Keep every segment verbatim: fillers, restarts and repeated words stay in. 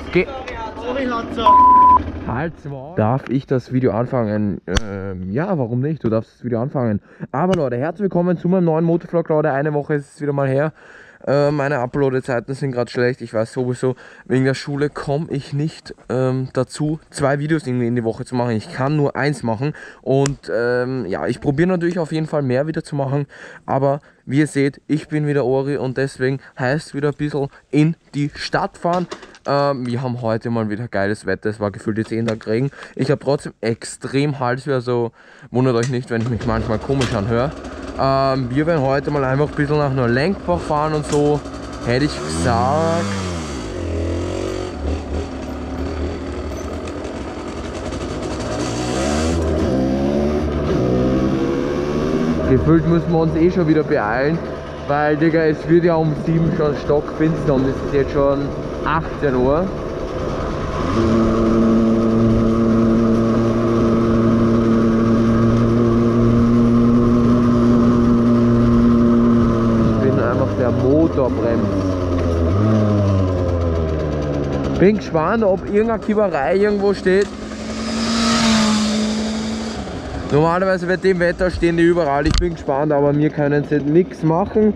Ge Halt's Maul. Darf ich das Video anfangen? Ähm, ja, warum nicht? Du darfst das Video anfangen. Aber Leute, herzlich willkommen zu meinem neuen Motovlog. Leute, eine Woche ist es wieder mal her. Äh, meine Upload-Zeiten sind gerade schlecht. Ich weiß sowieso, wegen der Schule komme ich nicht ähm, dazu, zwei Videos irgendwie in die Woche zu machen. Ich kann nur eins machen. Und ähm, ja, ich probiere natürlich auf jeden Fall mehr wieder zu machen. Aber wie ihr seht, ich bin wieder Ori und deswegen heißt wieder ein bisschen in die Stadt fahren. Ähm, wir haben heute mal wieder geiles Wetter. Es war gefühlt jetzt zehn Tage Regen. Ich habe trotzdem extrem Halsweh, also wundert euch nicht, wenn ich mich manchmal komisch anhöre. Ähm, wir werden heute mal einfach ein bisschen nach Neulenkbach fahren und so, hätte ich gesagt. Gefühlt müssen wir uns eh schon wieder beeilen, weil, Digga, es wird ja um sieben schon stockfinster und es ist jetzt schon achtzehn Uhr. Der Motor bremst. Bin gespannt, ob irgendeine Kieberei irgendwo steht. Normalerweise bei dem Wetter stehen die überall. Ich bin gespannt, aber wir können jetzt nichts machen.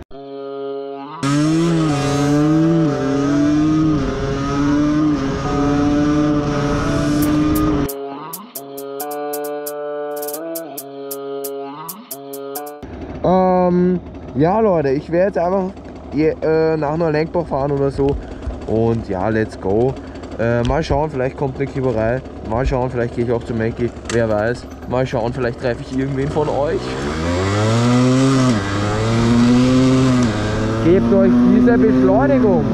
Ähm, ja Leute, ich werde jetzt einfach je, äh, nach Neulenkbach fahren oder so und ja, let's go. Äh, mal schauen, vielleicht kommt eine Kieberei, mal schauen, vielleicht gehe ich auch zu Mackie, wer weiß, mal schauen, vielleicht treffe ich irgendwen von euch. Gebt euch diese Beschleunigung!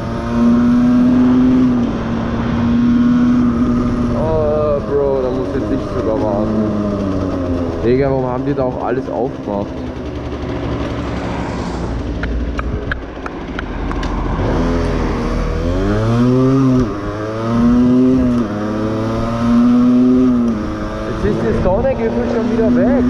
Oh Bro, da muss jetzt ich sogar warten. Digga, warum haben die da auch alles aufgemacht? Jetzt ist die Sonne gefühlt schon wieder weg.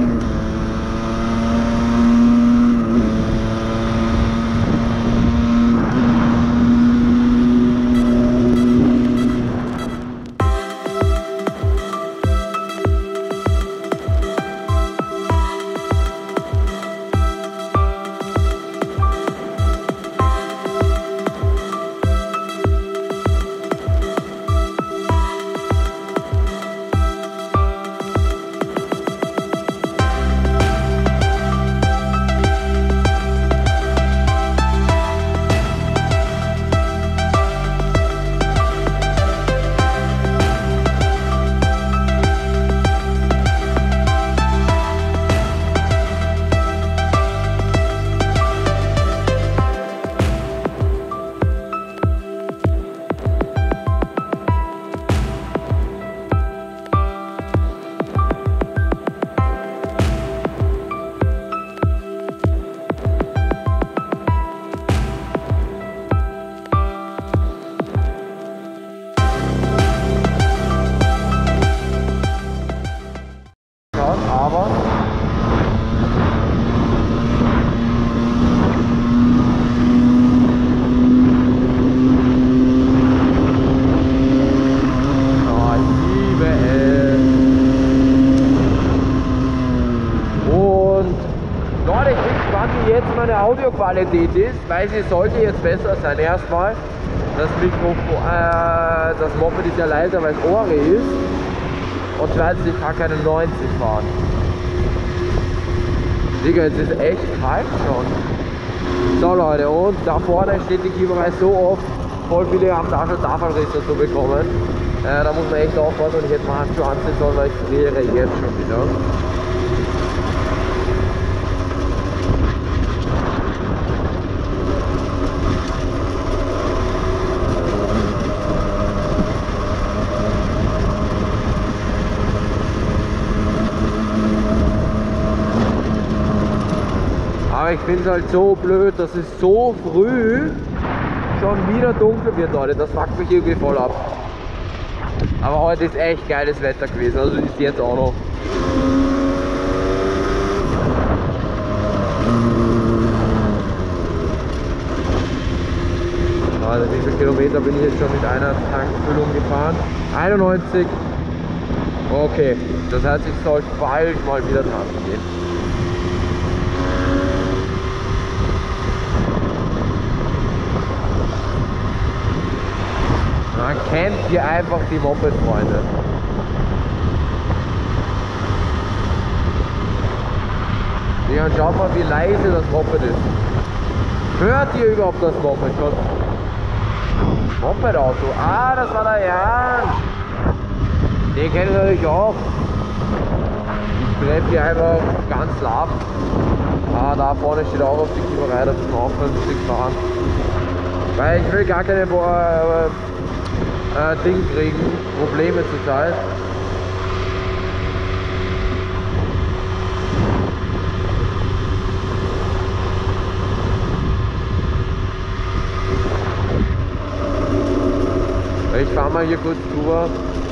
Aber oh, ich liebe es. Und Leute, ich bin gespannt, wie jetzt meine Audioqualität ist, weil sie sollte jetzt besser sein. Erstmal das Mikrofon, äh, das Moped ist ja leiser, weil es Ori ist. Und zweitens, ich kann keine neunzig fahren. Digga, es ist echt kalt schon. So Leute, und da vorne steht die Kieberei so oft. Voll viele haben da schon Tafelrisse zu bekommen. Äh, da muss man echt aufpassen und ich hätte mal Handschuhe anziehen sollen, weil ich friere jetzt schon wieder. Aber ich finde es halt so blöd, dass es so früh schon wieder dunkel wird, Leute. Das fuckt mich irgendwie voll ab. Aber heute ist echt geiles Wetter gewesen, also ist jetzt auch noch. Also wie viele Kilometer bin ich jetzt schon mit einer Tankfüllung gefahren? einundneunzig. Okay, das heißt, ich soll bald mal wieder tanken gehen. Man kennt hier einfach die Moped-Freunde. Ja, und schaut mal, wie leise das Moped ist. Hört ihr überhaupt das Moped schon? Moped-Auto. Ah, das war der Jan. Den kennt ihr natürlich auch. Ich treffe hier einfach ganz laut. Ah, da vorne steht auch auf die Kieferei, dass wir aufhören zu fahren. Weil ich will gar keine äh, äh, Ding kriegen, Probleme zur Zeit. Ich fahre mal hier kurz drüber.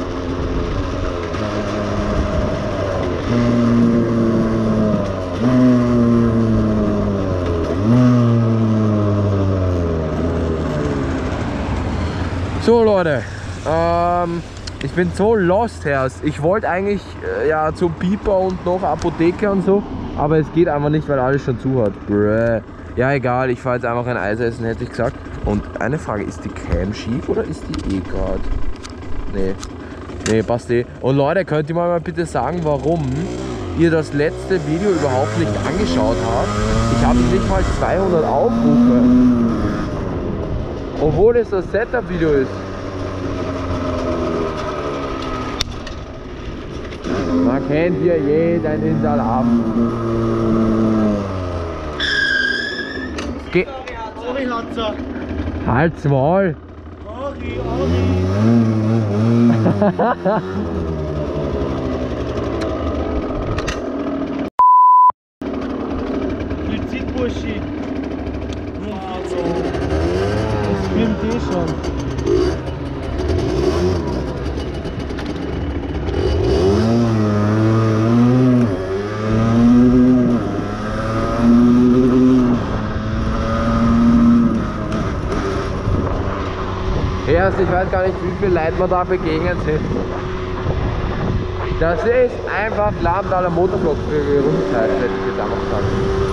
So Leute, ähm, ich bin so lost, Herrs. Ich wollte eigentlich äh, ja zum Pieper und noch Apotheke und so, aber es geht einfach nicht, weil alles schon zu hat. Bräh. Ja egal, ich fahre jetzt einfach ein Eis essen, hätte ich gesagt. Und eine Frage, ist die Cam schief oder ist die eh gerade? Nee, nee, passt eh. Und Leute, könnt ihr mal bitte sagen, warum ihr das letzte Video überhaupt nicht angeschaut habt? Ich habe nicht mal zweihundert Aufrufe. Obwohl es das Setup-Video ist. Man kennt hier jeden Hinterl ab. Ge Sorry, Latzer. Halt's Maul! Ari, Ari. Suizidburschi. Das schwimmt eh schon. Erst, ich weiß gar nicht, wie viele Leute man da begegnet sind. Das ist einfach Lamdaler Motorvlog für Rundheit, hätte ich jetzt einfach gesagt.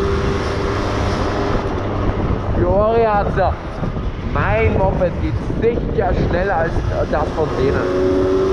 Jori hat's. Mein Moped geht sicher schneller als das von denen.